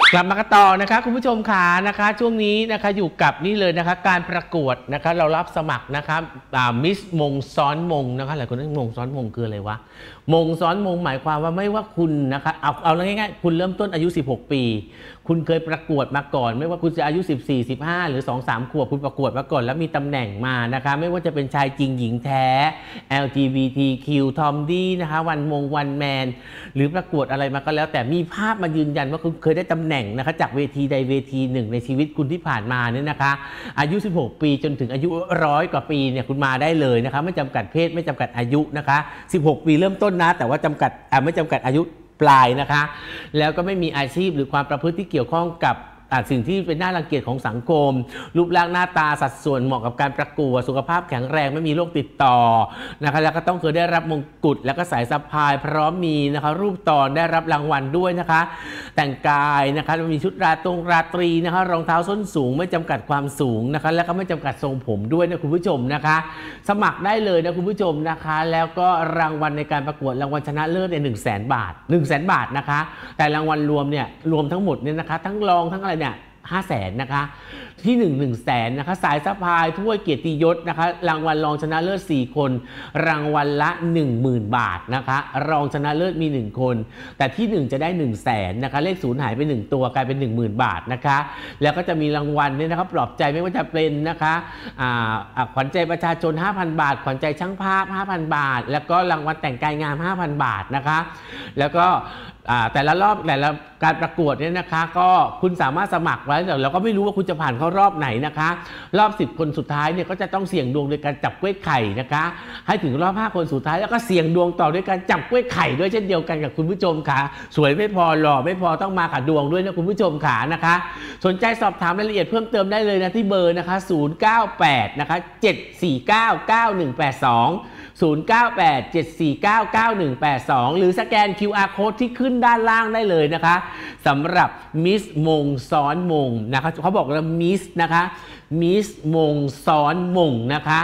กลับมากันต่อนะคะคุณผู้ชมขานะคะช่วงนี้นะคะอยู่กับนี่เลยนะคะการประกวดนะคะเรารับสมัครนะคะมิสมงซ้อนมงนะคะหลายคนนึกมงซ้อนมงคืออะไรวะมงซ้อนมงหมายความว่าไม่ว่าคุณนะคะเอาง่ายๆคุณเริ่มต้นอายุ16ปีคุณเคยประกวดมาก่อนไม่ว่าคุณจะอายุ14 15หรือ2-3 ขวบคุณประกวดมาก่อนแล้วมีตำแหน่งมานะคะไม่ว่าจะเป็นชายจริงหญิงแท้ LGBTQ ทอมดี้นะคะวันแมนหรือประกวดอะไรมาก็แล้วแต่มีภาพมายืนยันว่าคุณเคยได้ตำแหน่งนะคะจากเวทีใดเวทีหนึ่งในชีวิตคุณที่ผ่านมาเนี่ยนะคะอายุ16ปีจนถึงอายุ100 กว่าปีเนี่ยคุณมาได้เลยนะคะไม่จำกัดเพศไม่จำกัดอายุนะคะ16ปีเริ่มต้นนะแต่ว่าไม่จำกัดอายุปลายนะคะแล้วก็ไม่มีอาชีพหรือความประพฤติที่เกี่ยวข้องกับสิ่งที่เป็นน่ารังเกียจของสังคมรูปร่างหน้าตาสัดส่วนเหมาะกับการประกวดสุขภาพแข็งแรงไม่มีโรคติดต่อนะคะแล้วก็ต้องเคยได้รับมงกุฎแล้วก็สายสะพายพร้อมมีนะคะรูปตอนได้รับรางวัลด้วยนะคะแต่งกายนะคะมีชุดราตรีนะคะรองเท้าส้นสูงไม่จำกัดความสูงนะคะแล้วก็ไม่จำกัดทรงผมด้วยนะคุณผู้ชมนะคะสมัครได้เลยนะคุณผู้ชมนะคะแล้วก็รางวัลในการประกวดรางวัลชนะเลิศเนี่ย100,000 บาท100,000 บาทนะคะแต่รางวัลรวมเนี่ยรวมทั้งหมดเนี่ยนะคะทั้งรองทั้งอะไรเนี่ย500,000นะคะที่100,000นะคะสายสะพายถ้วยเกียรติยศนะคะรางวัลรองชนะเลิศ4 คนรางวัลละ 10,000 บาทนะคะรองชนะเลิศมี1 คนแต่ที่1จะได้100,000นะคะเลข0หายไป1 ตัวกลายเป็น 10,000 บาทนะคะแล้วก็จะมีรางวัลเนี่ยนะครับปลอบใจไม่ว่าจะเป็นนะคะขวัญใจประชาชน 5,000 บาทขวัญใจช่างภาพ 5,000 บาทแล้วก็รางวัลแต่งกายงาม 5,000 บาทนะคะแล้วก็แต่ละรอบแต่ละการประกวดเนี่ยนะคะก็คุณสามารถสมัครไว้แต่เราก็ไม่รู้ว่าคุณจะผ่านเข้ารอบไหนนะคะรอบ10 คนสุดท้ายเนี่ยก็จะต้องเสี่ยงดวงโดยการจับกล้วยไข่นะคะให้ถึงรอบ5 คนสุดท้ายแล้วก็เสี่ยงดวงต่อด้วยการจับกล้วยไข่ด้วยเช่นเดียวกันกับคุณผู้ชมค่ะสวยไม่พอหล่อไม่พอต้องมากับดวงด้วยนะคุณผู้ชมค่ะนะคะสนใจสอบถามรายละเอียดเพิ่มเติมได้เลยนะที่เบอร์นะคะ098นะคะ7499182 098-749-9182 หรือสแกน QR Code ที่ขึ้นด้านล่างได้เลยนะคะสำหรับมิสมงซ้อนมงนะคะเขาบอกว่ามิสนะคะมิสมงซ้อนมงนะคะ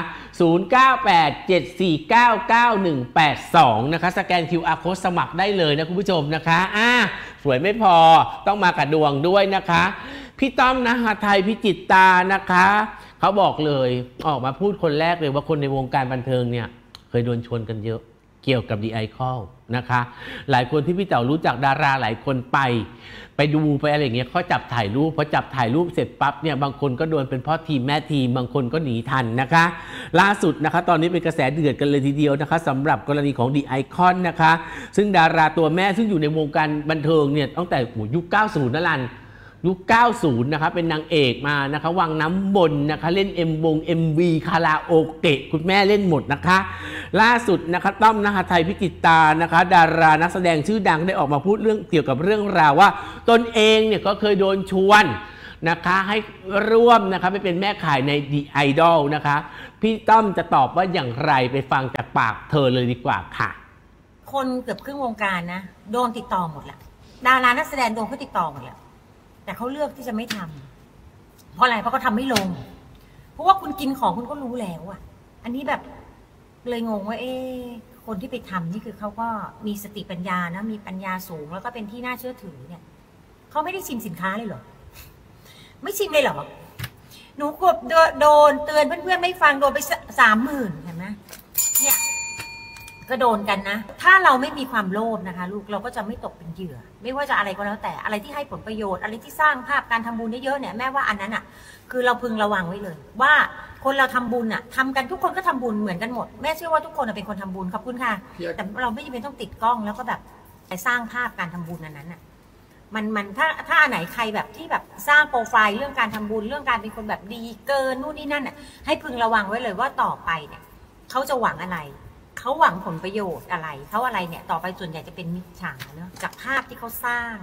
098-749-9182 นะคะสแกน QR Code สมัครได้เลยนะคุณผู้ชมนะคะสวยไม่พอต้องมากับดวงด้วยนะคะพี่ต้อมนะหไทยพิจิตตานะคะเขาบอกเลยออกมาพูดคนแรกเลยว่าคนในวงการบันเทิงเนี่ยเคยโดนชวนกันเยอะเกี่ยวกับ The Icon นะคะหลายคนที่พี่เต๋ารู้จักดาราหลายคนไปดูไปอะไรอย่างเงี้ยเขาจับถ่ายรูปพอจับถ่ายรูปเสร็จปั๊บเนี่ยบางคนก็โดนเป็นพ่อทีมแม่ทีมบางคนก็หนีทันนะคะล่าสุดนะคะตอนนี้เป็นกระแสเดือดกันเลยทีเดียวนะคะสำหรับกรณีของ The Icon นะคะซึ่งดาราตัวแม่ซึ่งอยู่ในวงการบันเทิงเนี่ยตั้งแต่ยุค 90 นั่นแหละยุค 90 นะคะเป็นนางเอกมานะคะวังน้ำบนนะคะเล่นMV คาราโอเกะคุณแม่เล่นหมดนะคะล่าสุดนะคะต้อมนะคะไทยพิจิตตานะคะดารานักแสดงชื่อดังได้ออกมาพูดเรื่องเกี่ยวกับเรื่องราวว่าตนเองเนี่ยก็เคยโดนชวนนะคะให้ร่วมนะคะไปเป็นแม่ข่ายใน The Idol นะคะพี่ต้อมจะตอบว่าอย่างไรไปฟังจากปากเธอเลยดีกว่าค่ะคนเกือบครึ่งวงการนะโดนติดต่อหมดแหละดารานักแสดงโดนเขาติดต่อหมดแล้วแต่เขาเลือกที่จะไม่ทำเพราะอะไรเพราะเขาทำไม่ลงเพราะว่าคุณกินของคุณก็รู้แล้วอ่ะอันนี้แบบเลยงงว่าคนที่ไปทำนี่คือเขาก็มีสติปัญญานะมีปัญญาสูงแล้วก็เป็นที่น่าเชื่อถือเนี่ยเขาไม่ได้ชิมสินค้าเลยเหรอไม่ชิมเลยเหรอหนูกดโดนเตือนเพื่อนๆไม่ฟังโดนไป30,000เห็นไหมเนี่ยก็โดนกันนะถ้าเราไม่มีความโลภนะคะลูกเราก็จะไม่ตกเป็นเหยื่อไม่ว่าจะอะไรก็แล้วแต่อะไรที่ให้ผลประโยชน์อะไรที่สร้างภาพการทำบุญเยอะๆเนี่ยแม่ว่าอันนั้นอ่ะคือเราพึงระวังไว้เลยว่าคนเราทำบุญอ่ะทำกันทุกคนก็ทำบุญเหมือนกันหมดแม่เชื่อว่าทุกคนเป็นคนทำบุญขอบคุณค่ะแต่เราไม่จำเป็นต้องติดกล้องแล้วก็แบบไปสร้างภาพการทำบุญนั้นอ่ะมันถ้าอันไหนใครแบบที่แบบสร้างโปรไฟล์เรื่องการทำบุญเรื่องการเป็นคนแบบดีเกินนู่นนี่นั่นอ่ะให้พึงระวังไว้เลยว่าต่อไปเนี่ยเขาจะหวังอะไรเขาหวังผลประโยชน์อะไรเขาอะไรเนี่ยต่อไปส่วนใหญ่จะเป็นมิจฉาเนาะจากภาพที่เขาสร้าง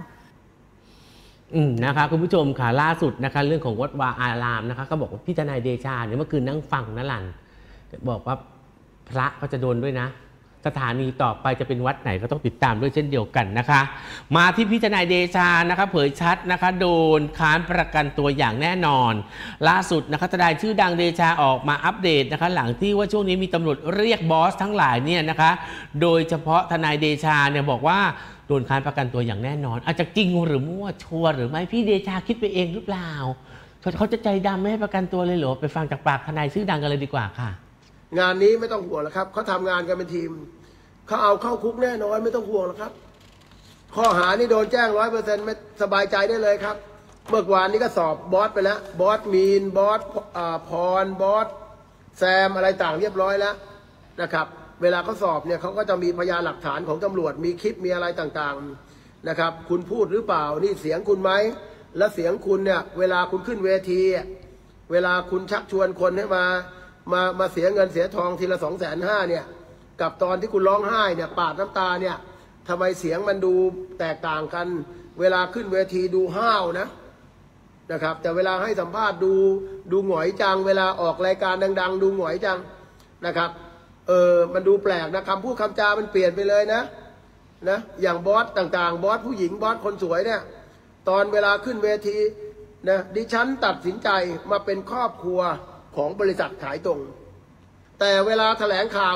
นะคะคุณผู้ชมค่ะล่าสุดนะคะเรื่องของวัดวาอารามนะคะก็บอกว่าพี่ทนายเดชาเนี่ยเมื่อคืนนั่งฟังนะหลันบอกว่าพระก็จะโดนด้วยนะสถานีต่อไปจะเป็นวัดไหนก็ต้องติดตามด้วยเช่นเดียวกันนะคะมาที่พี่ทนายเดชานะคะเผยชัดนะคะโดนค้านประกันตัวอย่างแน่นอนล่าสุดนะคะทนายชื่อดังเดชาออกมาอัปเดตนะคะหลังที่ว่าช่วงนี้มีตำรวจเรียกบอสทั้งหลายเนี่ยนะคะโดยเฉพาะทนายเดชาเนี่ยบอกว่าโดนค้านประกันตัวอย่างแน่นอนอาจจะจริงหรือมั่วชัวร์หรือไม่พี่เดชาคิดไปเองหรือเปล่าเขาจะใจดำไม่ให้ประกันตัวเลยเหรอไปฟังจากปากทนายชื่อดังกันเลยดีกว่าค่ะงานนี้ไม่ต้องห่วงแล้วครับเขาทำงานกันเป็นทีมเขาเอาเข้าคุกแน่นอนไม่ต้องห่วงแล้วครับข้อหานี่โดนแจ้ง100%ไม่สบายใจได้เลยครับเมื่อวานนี้ก็สอบบอสไปแล้วบอสมีนบอสพรบอสแซมอะไรต่างเรียบร้อยแล้วนะครับเวลาเขาสอบเนี่ยเขาก็จะมีพยานหลักฐานของตำรวจมีคลิปมีอะไรต่างๆนะครับคุณพูดหรือเปล่านี่เสียงคุณไหมและเสียงคุณเนี่ยเวลาคุณขึ้นเวทีเวลาคุณชักชวนคนให้มาเสียเงินเสียทองทีละ250,000เนี่ยกับตอนที่คุณร้องไห้เนี่ยปาดน้ำตาเนี่ยทำไมเสียงมันดูแตกต่างกันเวลาขึ้นเวทีดูห้าวนะครับแต่เวลาให้สัมภาษณ์ดูหงอยจังเวลาออกรายการดังๆดูหงอยจังนะครับมันดูแปลกนะคำพูดคำจามันเปลี่ยนไปเลยนะอย่างบอสต่างๆบอสผู้หญิงบอสคนสวยเนี่ยตอนเวลาขึ้นเวทีนะดิฉันตัดสินใจมาเป็นครอบครัวของบริษัทขายตรงแต่เวลาแถลงข่าว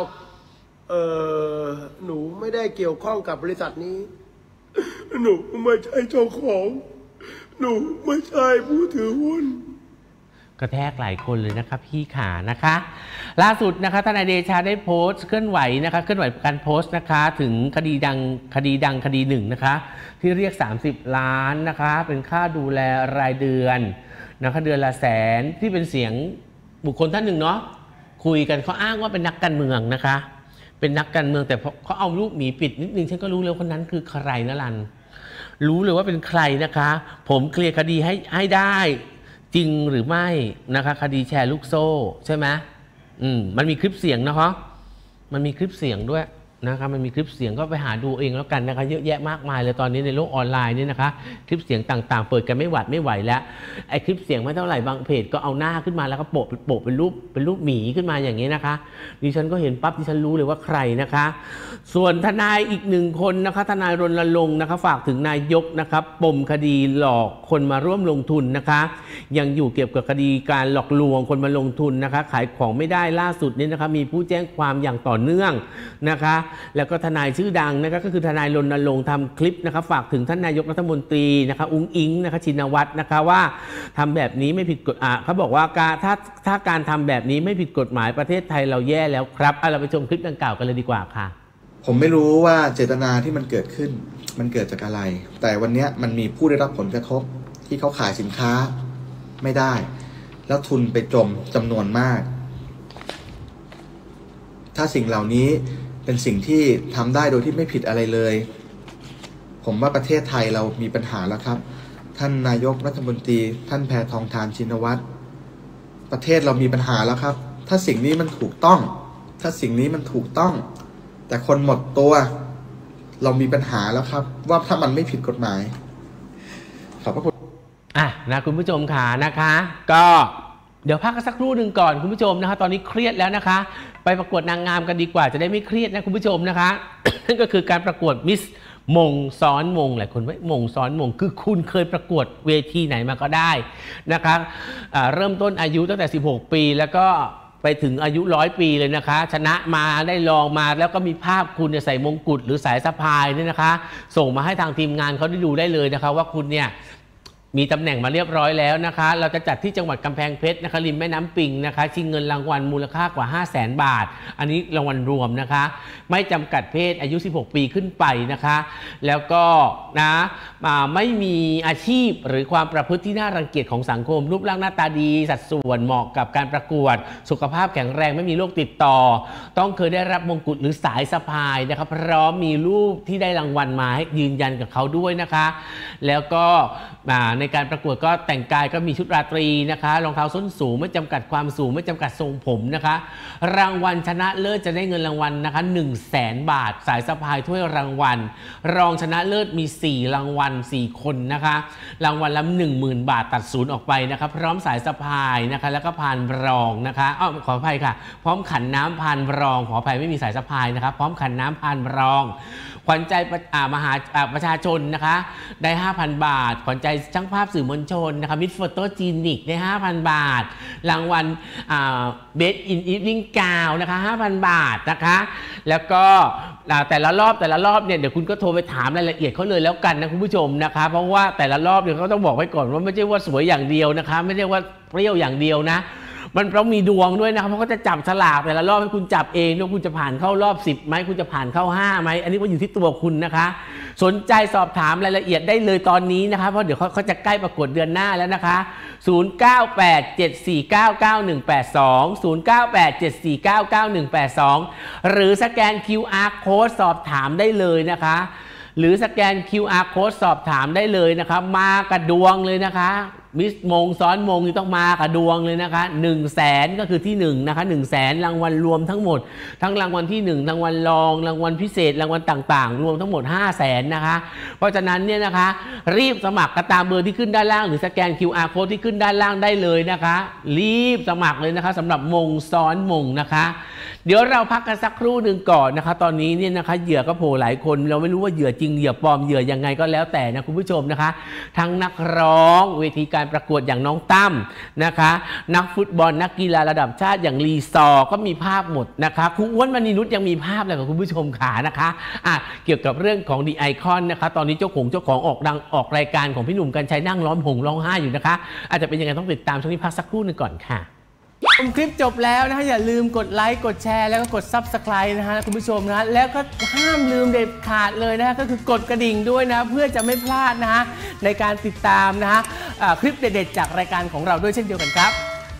หนูไม่ได้เกี่ยวข้องกับบริษัทนี้หนูไม่ใช่เจ้าของหนูไม่ใช่ผู้ถือหุ้นกระแทกหลายคนเลยนะคะพี่ขานะคะล่าสุดนะคะทนายเดชาได้โพสต์เคลื่อนไหวนะคะเคลื่อนไหวการโพสต์นะคะถึงคดีดังคดีหนึ่งนะคะที่เรียก30 ล้านนะคะเป็นค่าดูแลรายเดือนนะคะเดือนละ100,000ที่เป็นเสียงบุคคลท่านหนึ่งเนาะคุยกันเขาอ้างว่าเป็นนักการเมืองนะคะเป็นนักการเมืองแต่เขาเอารูปหมีปิดนิดนึงฉันก็รู้เลยคนนั้นคือใครนะลันรู้เลยว่าเป็นใครนะคะผมเคลียร์คดีให้ได้จริงหรือไม่นะคะคดีแชร์ลูกโซ่ใช่ไหมมันมีคลิปเสียงนะคะมันมีคลิปเสียงด้วยนะคะมันมีคลิปเสียงก็ไปหาดูเองแล้วกันนะคะเยอะแยะมากมายเลยตอนนี้ในโลกออนไลน์นี่นะคะคลิปเสียงต่างๆเปิดกันไม่หวัดไม่ไหวแล้วไอ้คลิปเสียงไม่เท่าไหร่บางเพจก็เอาหน้าขึ้นมาแล้วก็โปะเป็นรูปหมีขึ้นมาอย่างนี้นะคะดิฉันก็เห็นปั๊บดิฉันรู้เลยว่าใครนะคะส่วนทนายอีก1 คนนะคะทนายรณรงค์นะคะฝากถึงนายกนะคะปมคดีหลอกคนมาร่วมลงทุนนะคะยังอยู่เกี่ยวกับคดีการหลอกลวงคนมาลงทุนนะคะขายของไม่ได้ล่าสุดนี้นะคะมีผู้แจ้งความอย่างต่อเนื่องนะคะแล้วก็ทนายชื่อดังนะคะก็คือทนายรณรงค์ทำคลิปนะคะฝากถึงท่านนายกรัฐมนตรีนะคะอุ๊งอิ๊งนะคะชินวัตรนะคะว่าทำแบบนี้ไม่ผิดกฎเขาบอกว่าถ้าการทำแบบนี้ไม่ผิดกฎหมายประเทศไทยเราแย่แล้วครับเราไปชมคลิปดังกล่าวกันเลยดีกว่าค่ะผมไม่รู้ว่าเจตนาที่มันเกิดขึ้นมันเกิดจากอะไรแต่วันนี้มันมีผู้ได้รับผลกระทบที่เขาขายสินค้าไม่ได้แล้วทุนไปจมจำนวนมากถ้าสิ่งเหล่านี้เป็นสิ่งที่ทำได้โดยที่ไม่ผิดอะไรเลยผมว่าประเทศไทยเรามีปัญหาแล้วครับท่านนายกรัฐมนตรีท่านแพทองธารชินวัตรประเทศเรามีปัญหาแล้วครับถ้าสิ่งนี้มันถูกต้องแต่คนหมดตัวเรามีปัญหาแล้วครับว่าถ้ามันไม่ผิดกฎหมายขอบพระคุณนะคุณผู้ชมค่ะนะคะก็เดี๋ยวพักกันสักครู่หนึ่งก่อนคุณผู้ชมนะคะตอนนี้เครียดแล้วนะคะไปประกวดนางงามกันดีกว่าจะได้ไม่เครียดนะคุณผู้ชมนะคะ นั่นก็คือการประกวดมิสมงซ้อนมงหลายคนว่ามงซ้อนมงคือคุณเคยประกวดเวทีไหนมาก็ได้นะคะเริ่มต้นอายุตั้งแต่16 ปีแล้วก็ไปถึงอายุ100 ปีเลยนะคะชนะมาได้รองมาแล้วก็มีภาพคุณใส่มงกุฎหรือสายสะพายเนี่ยนะคะส่งมาให้ทางทีมงานเขาได้ดูได้เลยนะคะว่าคุณเนี่ยมีตำแหน่งมาเรียบร้อยแล้วนะคะเราจะจัดที่จังหวัดกำแพงเพชรนะคะริมแม่น้ำปิงนะคะชิงเงินรางวัลมูลค่ากว่า 500,000 บาทอันนี้รางวัลรวมนะคะไม่จำกัดเพศอายุ16 ปีขึ้นไปนะคะแล้วก็ไม่มีอาชีพหรือความประพฤติที่น่ารังเกียจของสังคมรูปร่างหน้าตาดีสัดส่วนเหมาะกับการประกวดสุขภาพแข็งแรงไม่มีโรคติดต่อต้องเคยได้รับมงกุฎหรือสายสะพายนะคะพร้อมมีรูปที่ได้รางวัลมาให้ยืนยันกับเขาด้วยนะคะแล้วก็ในการประกวดก็แต่งกายก็มีชุดราตรีนะคะรองเท้าส้นสูงไม่จำกัดความสูงไม่จำกัดทรงผมนะคะรางวัลชนะเลิศจะได้เงินรางวัลนะคะ100,000 บาทสายสะพายถ้วยรางวัลรองชนะเลิศมี4รางวัล4คนนะคะรางวัลละ 10,000 บาทตัดศูนย์ออกไปนะคะพร้อมสายสะพายนะคะแล้วก็พานรองนะคะขออภัยค่ะพร้อมขันน้ำพานรองขออภัยไม่มีสายสะพายนะคะพร้อมขันน้ำพานรองขวัญใจประชาชนนะคะได้ 5,000 บาทขวัญใจช่างภาพสื่อมวลชนนะคะมิสโฟโตจีนิกได้ 5,000 บาทรางวัลเบสอินอีฟนิ่งกาวนะคะ 5,000 บาทนะคะแล้วก็แต่ละรอบเนี่ยเดี๋ยวคุณก็โทรไปถามรายละเอียดเขาเลยแล้วกันนะคุณผู้ชมนะคะเพราะว่าแต่ละรอบเนี่ยเขาต้องบอกไว้ก่อนว่าไม่ใช่ว่าสวยอย่างเดียวนะคะไม่ใช่ว่าเปรี้ยวอย่างเดียวนะมันต้องมีดวงด้วยนะครับเพราะเขาจะจับฉลากแต่ละรอบให้คุณจับเองว่าคุณจะผ่านเข้ารอบ10ไหมคุณจะผ่านเข้า5ไหมอันนี้ก็อยู่ที่ตัวคุณนะคะสนใจสอบถามรายละเอียดได้เลยตอนนี้นะคะเพราะเดี๋ยวเขาจะใกล้ประกวดเดือนหน้าแล้วนะคะ0987499182 หรือสแกน QR Code สอบถามได้เลยนะคะหรือสแกน QR Code สอบถามได้เลยนะคะมากระดวงเลยนะคะมิสมงซ้อนมงนี่ต้องมากระดวงเลยนะคะ100,000ก็คือที่1นะคะ100,000รางวัลรวมทั้งหมดทั้งรางวัลที่1รางวัลรองรางวัลพิเศษรางวัลต่างๆรวมทั้งหมด500,000นะคะเพราะฉะนั้นเนี่ยนะคะรีบสมัครก็ตามเบอร์ที่ขึ้นด้านล่างหรือสแกน QR Code ที่ขึ้นด้านล่างได้เลยนะคะรีบสมัครเลยนะคะสำหรับมงซ้อนมงนะคะเดี๋ยวเราพักกันสักครู่หนึ่งก่อนนะคะตอนนี้เนี่ยนะคะเหยื่อก็โผล่หลายคนเราไม่รู้ว่าเหยื่อจริงเหยื่อปลอมเหยื่อยังไงก็แล้วแต่นะคุณผู้ชมนะคะทั้งนักร้องเวทีการประกวดอย่างน้องตั้มนะคะนักฟุตบอลนักกีฬาระดับชาติอย่างลีซอก็มีภาพหมดนะคะครูอ้วนมณีนุชยังมีภาพเลยกับคุณผู้ชมขานะคะเกี่ยวกับเรื่องของดีไอคอนนะคะตอนนี้เจ้าของออกรายการของพี่หนุ่มกรรชัยนั่งร้องไห้อยู่นะคะอาจจะเป็นยังไงต้องติดตามช่วงนี้พักสักครู่หนึ่งก่อนค่ะคลิปจบแล้วนะคะอย่าลืมกดไลค์กดแชร์แล้วก็กด Subscribe นะคะคุณผู้ชมนะแล้วก็ห้ามลืมเด็ดขาดเลยนะก็คือกดกระดิ่งด้วยนะเพื่อจะไม่พลาดนะในการติดตามนะคลิปเด็ดๆจากรายการของเราด้วยเช่นเดียวกันครับ